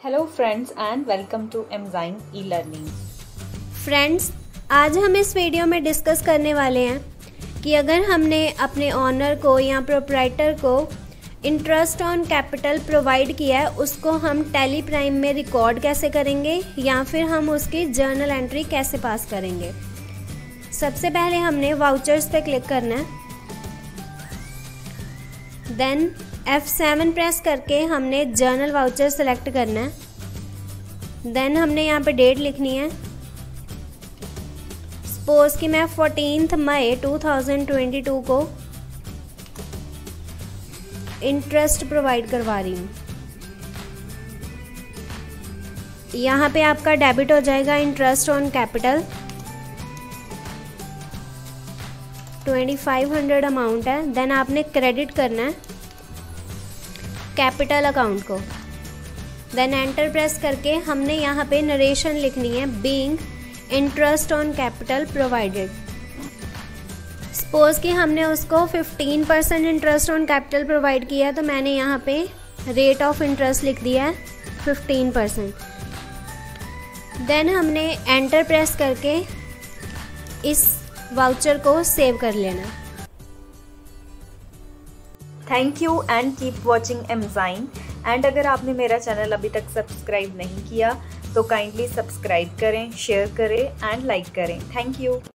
Hello friends and welcome to एमजाइन e learning. Friends, आज हम इस वीडियो में डिस्कस करने वाले हैं कि अगर हमने अपने ऑनर को या प्रोप्राइटर को इंटरेस्ट ऑन कैपिटल प्रोवाइड किया है, उसको हम टैली प्राइम में रिकॉर्ड कैसे करेंगे या फिर हम उसकी जर्नल एंट्री कैसे पास करेंगे। सबसे पहले हमने वाउचर्स पे क्लिक करना है, देन F7 प्रेस करके हमने जर्नल वाउचर सेलेक्ट करना है। देन हमने यहाँ पे डेट लिखनी है। सपोज कि मैं 14 मई 2022 को इंटरेस्ट प्रोवाइड करवा रही हूँ। यहाँ पे आपका डेबिट हो जाएगा इंटरेस्ट ऑन कैपिटल 2500 अमाउंट है। देन आपने क्रेडिट करना है कैपिटल अकाउंट को। देन एंटर प्रेस करके हमने यहाँ पे नरेशन लिखनी है, being interest on capital provided. Suppose कि हमने उसको 15% इंटरेस्ट ऑन कैपिटल प्रोवाइड किया है, तो मैंने यहाँ पे रेट ऑफ इंटरेस्ट लिख दिया है 15%। देन हमने एंटर प्रेस करके इस वाउचर को सेव कर लेना। Thank you and keep watching एमजाइन। एंड अगर आपने मेरा चैनल अभी तक सब्सक्राइब नहीं किया तो काइंडली सब्सक्राइब करें, शेयर करें एंड लाइक करें। Thank you.